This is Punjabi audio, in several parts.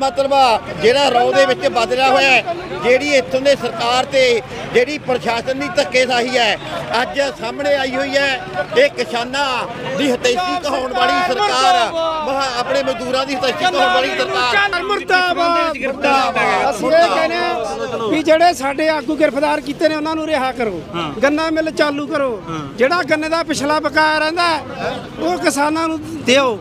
मतलब ਜਿਹੜਾ ਰੌ ਦੇ ਵਿੱਚ ਬਦਲਿਆ ਹੋਇਆ ਹੈ, ਜਿਹੜੀ ਇੱਥੋਂ ਦੇ ਸਰਕਾਰ ਤੇ ਜਿਹੜੀ ਪ੍ਰਸ਼ਾਸਨ ਦੀ ਧੱਕੇਸ਼ਾਹੀ ਹੈ ਅੱਜ ਸਾਹਮਣੇ ਆਈ ਹੋਈ ਹੈ। ਇਹ ਕਿਸਾਨਾਂ ਦੀ ਹਤੈਸ਼ੀ ਕਹਾਉਣ ਵਾਲੀ ਸਰਕਾਰ, ਆਪਣੇ ਮਜ਼ਦੂਰਾਂ ਦੀ ਹਤੈਸ਼ੀ ਕਹਾਉਣ ਵਾਲੀ ਸਰਕਾਰ ਮੁਰਦਾਬਾਦ। ਅਸੀਂ ਇਹ ਕਹਿੰਦੇ ਹਾਂ ਵੀ ਜਿਹੜੇ ਸਾਡੇ ਆਗੂ ਗ੍ਰਿਫਤਾਰ ਕੀਤੇ ਨੇ ਉਹਨਾਂ ਨੂੰ ਰਿਹਾ ਕਰੋ, ਗੰਨਾ ਮਿਲ ਚਾਲੂ ਕਰੋ, ਜਿਹੜਾ ਗੰਨੇ ਦਾ ਪਿਛਲਾ ਬਕਾਇਆ ਰਹਿੰਦਾ ਉਹ ਕਿਸਾਨਾਂ ਨੂੰ ਦਿਓ।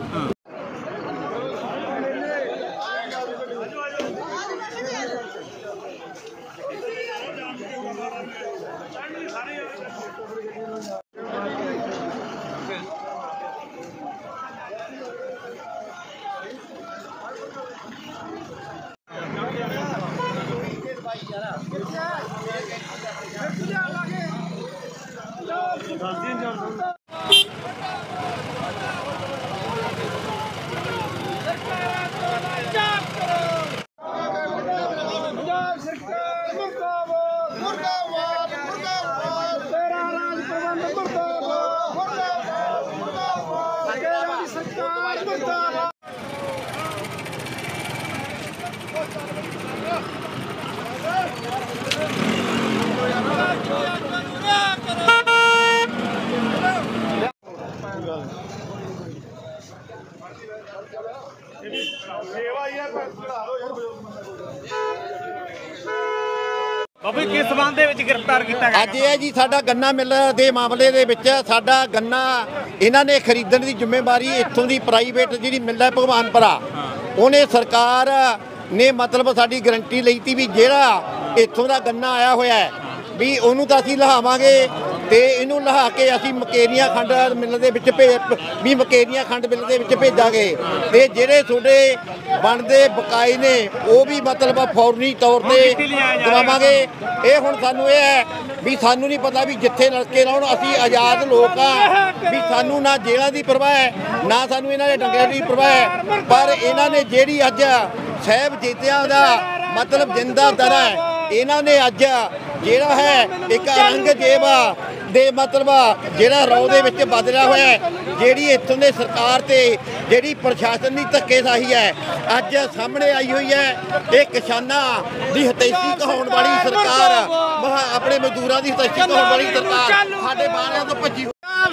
ਬਾਬੂ ਕਿਸ ਸਬੰਧ ਦੇ ਵਿੱਚ ਗ੍ਰਿਫਤਾਰ ਕੀਤਾ ਗਿਆ? ਅੱਜ ਇਹ ਜੀ ਸਾਡਾ ਗੰਨਾ ਮਿਲ ਦੇ ਮਾਮਲੇ ਦੇ ਵਿੱਚ ਸਾਡਾ ਗੰਨਾ ਇਹਨਾਂ ਨੇ ਖਰੀਦਣ ਦੀ ਜ਼ਿੰਮੇਵਾਰੀ ਇੱਥੋਂ ਦੀ ਪ੍ਰਾਈਵੇਟ ਜਿਹੜੀ ਮਿਲ ਹੈ ਭਗਵਾਨਪੁਰਾ, ਉਹਨੇ ਸਰਕਾਰ ਨੇ ਮਤਲਬ ਸਾਡੀ ਗਰੰਟੀ ਲਈ ਤੀ ਵੀ ਜਿਹੜਾ ਇੱਥੋਂ ਦਾ ਗੰਨਾ ਆਇਆ ਹੋਇਆ ਹੈ ਵੀ ਉਹਨੂੰ ਤਾਂ ਅਸੀਂ ਲਹਾਵਾਂਗੇ ਤੇ ਇਹਨੂੰ ਲਹਾ ਕੇ ਅਸੀਂ ਮਕੇਰੀਆਂ ਖੰਡ ਮਿਲ ਦੇ ਵਿੱਚ ਮਕੇਰੀਆਂ ਖੰਡ ਮਿਲ ਦੇ ਵਿੱਚ ਭੇਜਾਂਗੇ ਤੇ ਜਿਹੜੇ ਤੁਹਾਡੇ ਬਣਦੇ ਬਕਾਏ ਨੇ ਉਹ ਵੀ ਮਤਲਬ ਫੌਰਨੀ ਤੌਰ ਤੇ ਦਵਾਵਾਂਗੇ। ਇਹ ਹੁਣ ਸਾਨੂੰ ਇਹ ਹੈ ਵੀ ਸਾਨੂੰ ਨਹੀਂ ਪਤਾ ਵੀ ਜਿੱਥੇ ਨਲਕੇ ਲਾਉਣ, ਅਸੀਂ ਆਜ਼ਾਦ ਲੋਕ ਆ ਵੀ ਸਾਨੂੰ ਨਾ ਜੇਲ੍ਹਾਂ ਦੀ ਪਰਵਾਹ ਹੈ ਨਾ ਸਾਨੂੰ ਇਹਨਾਂ ਦੇ ਡੰਗਿਆਂ ਦੀ ਪਰਵਾਹ ਹੈ। ਪਰ ਇਹਨਾਂ ਨੇ ਜਿਹੜੀ ਅੱਜ ਸਾਹਿਬ ਜੀਤਿਆਂ ਦਾ ਮਤਲਬ ਜਿੰਦਾ ਦਰ ਹੈ, ਇਹਨਾਂ ਨੇ ਅੱਜ ਜਿਹੜਾ ਹੈ ਇੱਕ ਔਰੰਗਜ਼ੇਬ ਦੇ ਮਤਲਬ ਜਿਹੜਾ ਰੌ ਦੇ ਵਿੱਚ ਬਦਲਿਆ ਹੋਇਆ ਹੈ, ਜਿਹੜੀ ਇੱਥੋਂ ਦੇ ਸਰਕਾਰ ਤੇ ਜਿਹੜੀ ਪ੍ਰਸ਼ਾਸਨ ਦੀ ਧੱਕੇਸ਼ਾਹੀ ਹੈ ਅੱਜ ਸਾਹਮਣੇ ਆਈ ਹੋਈ ਹੈ। ਇਹ ਕਿਸਾਨਾਂ ਦੀ ਹਤੈਸ਼ੀ ਕਹਾਉਣ ਵਾਲੀ ਸਰਕਾਰ, ਆਪਣੇ ਮਜ਼ਦੂਰਾਂ ਦੀ ਹਤੈਸ਼ੀ ਕਹਾਉਣ ਵਾਲੀ ਸਰਕਾਰ ਸਾਡੇ ਬਾਹਰਿਆਂ ਤੋਂ ਭੱਜੀ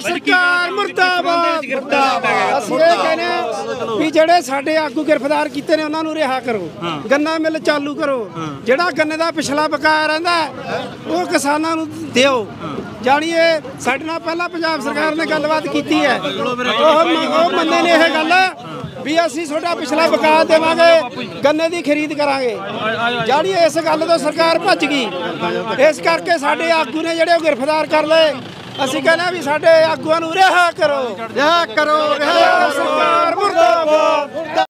ਸਰਕਾਰ ਮੁਰਦਾਬਾਦ। ਅਸੀਂ ਇਹ ਕਹਿੰਦੇ ਹਾਂ ਵੀ ਜਿਹੜੇ ਸਾਡੇ ਆਗੂ ਗ੍ਰਿਫਤਾਰ ਕੀਤੇ ਨੇ ਉਹਨਾਂ ਨੂੰ ਰਿਹਾ ਕਰੋ, ਗੰਨਾ ਮਿਲ ਚਾਲੂ ਕਰੋ, ਜਿਹੜਾ ਗੰਨੇ ਦਾ ਪਿਛਲਾ ਬਕਾਇਆ ਰਹਿੰਦਾ ਉਹ ਕਿਸਾਨਾਂ ਨੂੰ ਦਿਓ। ਜਾਣੀਏ ਸਾਡੇ ਨਾਲ ਪਹਿਲਾਂ ਪੰਜਾਬ ਸਰਕਾਰ ਨੇ ਗੱਲਬਾਤ ਕੀਤੀ ਹੈ, ਉਹ ਮੰਨੇ ਨੇ ਇਹ ਗੱਲ ਵੀ ਅਸੀਂ ਤੁਹਾਡਾ ਪਿਛਲਾ ਬਕਾਇਆ ਦੇਵਾਂਗੇ, ਗੰਨੇ ਦੀ ਖਰੀਦ ਕਰਾਂਗੇ। ਜਾਣੀਏ ਇਸ ਗੱਲ ਤੋਂ ਸਰਕਾਰ ਭੱਜ ਗਈ, ਇਸ ਕਰਕੇ ਸਾਡੇ ਆਗੂ ਨੇ ਜਿਹੜੇ ਉਹ ਗ੍ਰਿਫਤਾਰ ਕਰ ਲਏ। ਅਸੀਂ ਕਹਿੰਦੇ ਵੀ ਸਾਡੇ ਆਗੂਆਂ ਨੂੰ ਰਿਹਾ ਕਰੋ, ਰਿਹਾ ਕਰੋ, ਸਰਕਾਰ ਮੁਰਦਾਬਾਦ।